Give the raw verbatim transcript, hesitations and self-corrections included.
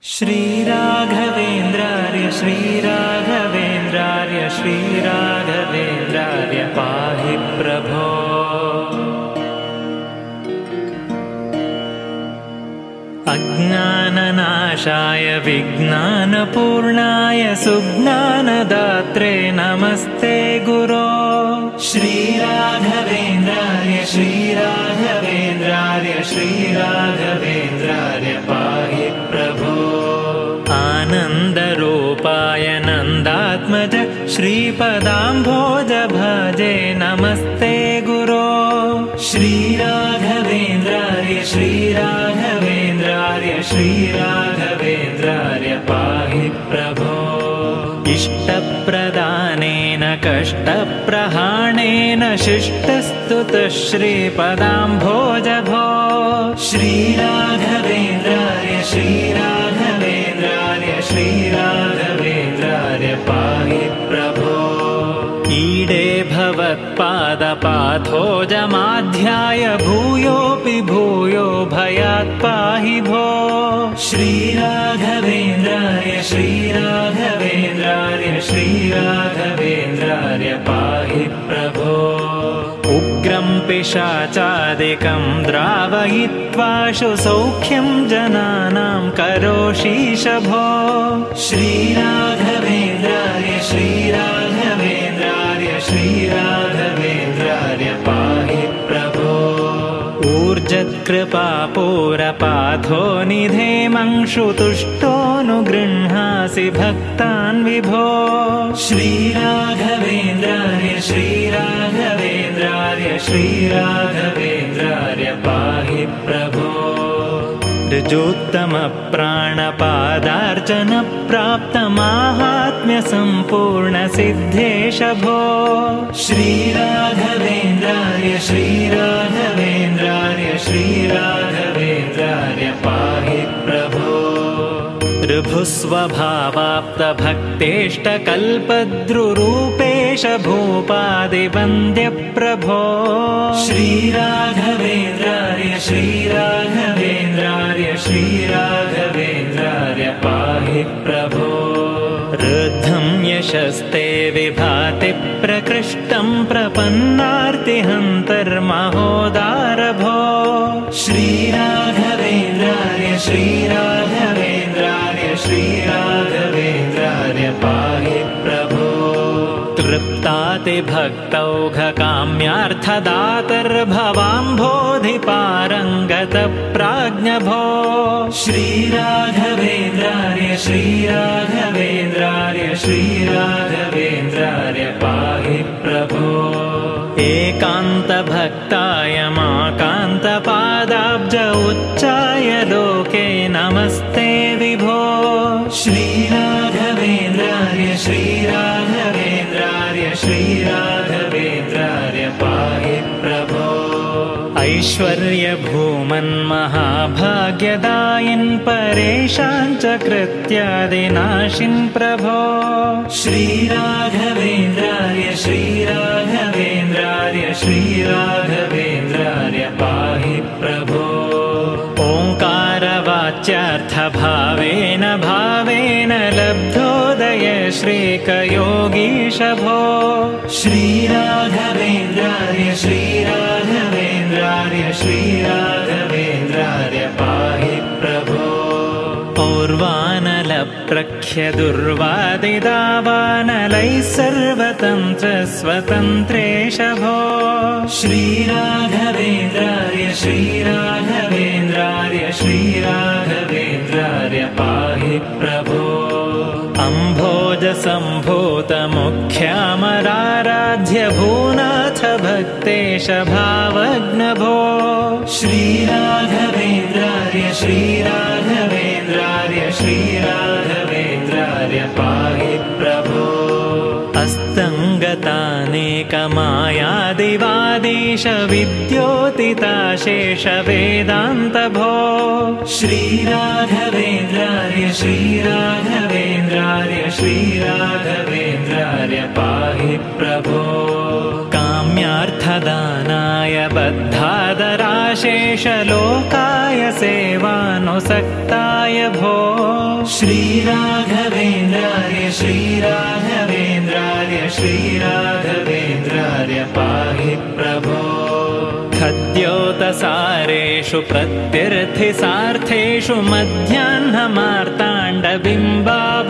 श्रीराघवेन्द्रार्य श्रीराघवेन्द्रार्य श्रीराघवेन्द्रार्य पाहि प्रभो। अज्ञाननाशाय विज्ञानपूर्णाय सुज्ञानदात्रे नमस्ते गुरो। श्रीराघवेन्द्रार्य श्रीराघवेन्द्रार्य श्रीराघवेन्द्रार्य पाहि प्रभो। आनन्दरूपाय नन्दात्मज श्रीपदाम्भोज भजे नमस्ते गुरो। श्रीराघवेन्द्रार्य श्रीराघवेन्द्रार्य श्रीराघवेन्द्रार्य पाहि प्रभो। इष्टप्रदानेन कष्टप्रहाणेन शिष्टस्तुतः श्रीपदाम्भोज भो। श्रीराघवेन्द्रार्य श्रीराघवेन्द्रार्य श्रीराघवेन्द्रार्य पाहि प्रभो। ईडे भवत्पादपाथोजमाध्याय भूयोऽपि भूयो भयात् पाहि भो। श्रीराघवेन्द्रार्य श्रीराघवेन्द्रार्य श्रीराघवेन्द्रार्य पाहि प्रभो। उग्रं पिशाचादिकं द्रावयित्वाशु सौख्यं जनानां करोषीश भो। श्रीराघवेन्द्रार्य श्रीराघवेन्द्रार्य श्रीराघवेन्द्रार्य पाहि प्रभो। ऊर्जत्कृपापूरपाथो निधेमंशुतुष्टोऽनुगृह्णासि भक्तान् विभो। श्रीराघवेन्द्रार्य श्रीराघवेन्द्रार्य श्रीराघवेन्द्रार्य पाहि प्रभो। ऋजोत्तमप्राणपादार्चनप्राप्तमाहात्म्यसम्पूर्णसिद्धेश भो। श्रीराघवेन्द्रार्य श्रीराघवेन्द्रार्य श्रीराघवेन्द्रार्य पाहि प्रभो। ऋभुस्वभावाप्तभक्तेष्टकल्पद्रुरूपेश भूपादिवन्द्यप्रभो। श्रीराघवेन्द्रार्य श्रीराघवेन्द्रार्य श्रीराघवेन्द्रार्य पाहि प्रभो। ऋद्धं यशस्ते विभाति प्रकृष्टं प्रपन्नार्तिहन्तर्महोदार भो। श्रीराघवेन्द्रार्य श्रीराघवेन्द्रार्य श्रीराघवेन्द्रार्य पाहि प्रभो। तृप्तातिभक्तौघकाम्यार्थदातर्भवाम्भोधिपारङ्गतप्राज्ञभो। श्रीराघवेन्द्रार्य श्रीराघवेन्द्रार्य श्रीराघवेन्द्रार्य पाहि प्रभो। एकान्तभक्ताय माकान्तपादाब्ज उच्चाय लोके नमस्ते विभो। श्रीराघवेन्द्रार्य श्रीराघवेन्द्रार्य श्रीराघवेन्द्रार्य पाहि प्रभो। ऐश्वर्यभूमन्महाभाग्यदायिन् परेशान् च कृत्यादिनाशिन् प्रभो। श्रीराघवेन्द्रार्य श्रीराघवेन्द्रार्य श्रीराघवेन्द्रार्य पाहि प्रभो। ओङ्कारवाच्यार्थभावेन भावेन लब्धोदय श्रीकयोगीश भो। श्रीराघवेन्द्रार्य श्रीराघवेन्द्रार्य श्रीराघवेन्द्रार्य पाहि प्रभो। और्वानलप्रख्यदुर्वादिदावानलैः सर्वतन्त्रस्वतन्त्रेश भो। श्रीराघवेन्द्रार्य श्रीराघवेन्द्रार्य श्रीराघवेन्द्रार्य पाहि प्रभो। अम्भोजसम्भूतमुख्यामराराध्य भूनाथ भक्तेश भावग्नभो। श्रीराघवेन्द्रार्य श्रीराघवेन्द्रार्य श्रीराघवेन्द्रार्य पाहि प्रभो। अस्तङ्गतानेकमायादिवादीश विद्योतिताशेष वेदान्त भो। श्रीराघवेन्द्रार्य श्रीराघवेन्द्रार्य श्रीराघवेन्द्रार्य पाहि प्रभो। काम्यार्थदानाय बद्धादराशेष लोकाय सेवानुसक्ताय भो। श्रीराघवेन्द्रार्य श्रीराघवेन्द्रार्य श्रीराघवेन्द्रार्य पाहि प्रभो खद्योतसारेषु प्रत्यर्थिसार्थेषु मध्याह्नमार्ताण्डबिम्बा